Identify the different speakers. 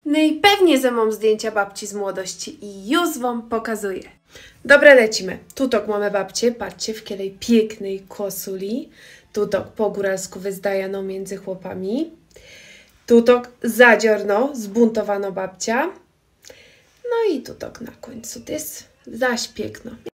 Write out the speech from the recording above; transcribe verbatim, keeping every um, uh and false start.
Speaker 1: No i pewnie, że mam zdjęcia babci z młodości i już Wam pokazuję. Dobra, lecimy. Tutok mamy babcię, patrzcie, w kielej pięknej kosuli. Tutok po góralsku wyzdajano między chłopami. Tutok zadziorno, zbuntowano babcia. No i tutok na końcu, to jest zaś piękno.